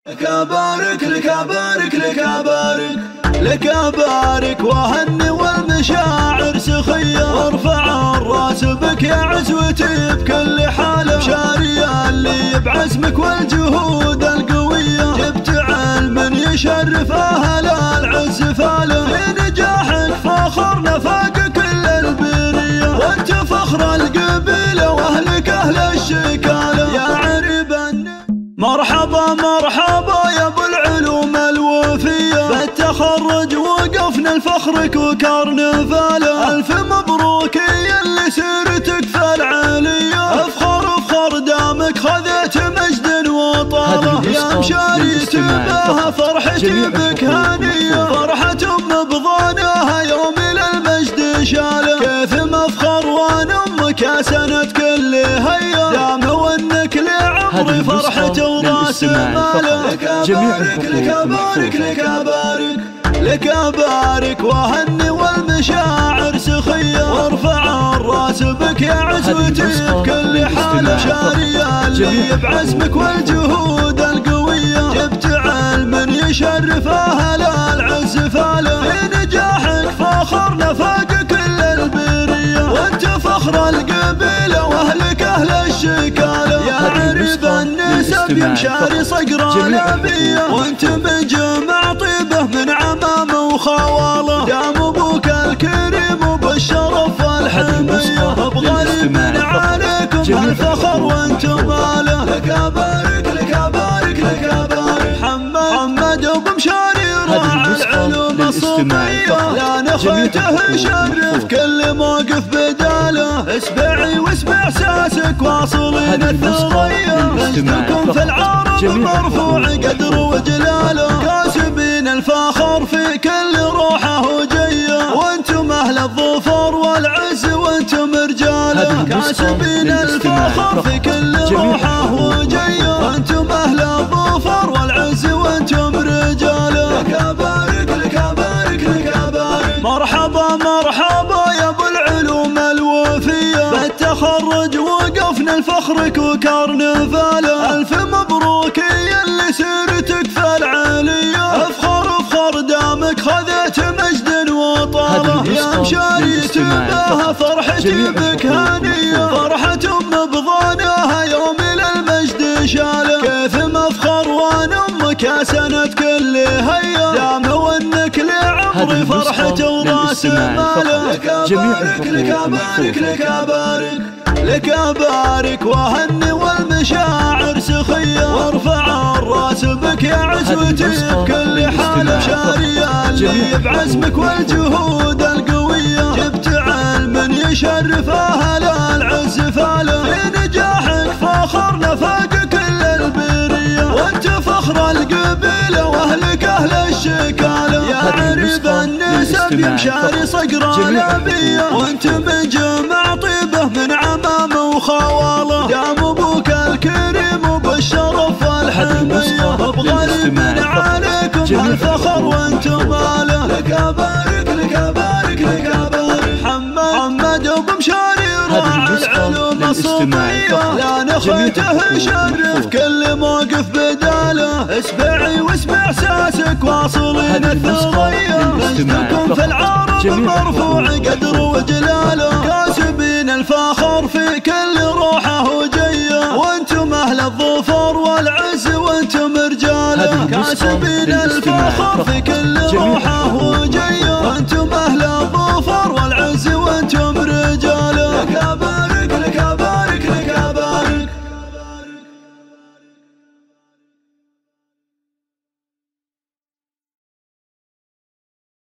لك أبارك لك أبارك لك أبارك لك أبارك وهني والمشاعر سخية، وارفع الراس بك يا عزوتي بكل حالة، شارية اللي بعزمك والجهود القوية، جبت علم يشرف أهل العز فاله، في نجاحك فخرنا فاق كل البرية، وانت فخر القبيلة واهلك أهل الشكالة، يا عريبا مرحبا مرحبا يا ابو العلوم الوفية، بالتخرج وقفنا لفخرك وكرنفاله، الف مبروك يا اللي سيرتك في العالية، افخر افخر دامك خذيت مجد وطاله، يا مشاريت بها فرحتي بك هانية، فرحة بضانها يوم للمجد شاله، كيف مفخر وانا امك يا سنة كل هيا، دام وانك لعمري فرحة وراس ماله، لك أبارك لك أبارك لك أبارك لك أبارك وهني والمشاعر سخية، وارفع الراس بك يا عزوتي بكل حالة، شارية اللي بعزمك والجهود القوية، جبت علم يشرف أهل العز فاله، في نجاحك فخرنا فاق كل البرية، وانت فخر القبيلة واهلك أهل الشكالة، يا عريب النسب يا مشاري صقر الأبية، وانت بجمع طيبه من عمامه وخواله، دام ابوك الكريم وبالشرف والحمية، بغريب من عليكم الفخر وانتم ماله، لك أبارك لك أبارك لك أبارك محمد ابو مشاري راعي العلوم الصوفية، لا نخوته شرف كل موقف بداله، اسبعي واسمع احساسك واصلين الثريا، مجدكم في العرب مرفوع قدر وجلاله، كاسبين الفخر في كل روحه وجيه، وانتم اهل الظفر والعز وانتم رجاله، كاسبين الفخر في كل روحه وجيه، وانتم اهل الظفر والعز وانتم رجاله، لك أبارك لك أبارك لك أبارك مرحبا مرحبا يا ابو العلوم الوفية، بالتخرج وقفنا لفخرك وكرنفاله، الف مبروك يا اللي سيرتك في العالية، افخر افخر دامك خذيت مجد وطاله، يا مشاريت بها فرحتي بك هانية، فرحة بضانها يوم للمجد شاله، كيف مفخر وانا امك يا سنة كل هيا، دام وانك لعمري فرحة وراس ماله، لك أبارك لك أبارك لك أبارك لك أبارك وهني والمشاعر سخية، وارفع الراس بك يا عزوتي بكل حالة، شارية اللي بعزمك والجهود القوية، جبت علم يشرف أهل العز فاله، في نجاحك فخرنا فاق كل البرية، وانت فخر القبيلة واهلك أهل الشكالة، يا عريب النسب يا مشاري صقر الأبية، وانت بجمع طيبه من عمامه وخواله، دام ابوك الكريم وبالشرف والحمية، بغريب من عليكم الفخر وانتم ماله، لك أبارك لك أبارك لك أبارك محمد ابو مشاري راعي العلوم الصوفية، لا نخوته شرف كل موقف بداله، اسبعي واسمع احساسك واصلين الثريا، مجدكم في العرب مرفوع قدر وجلاله، كاسبين الفخر في كل روحه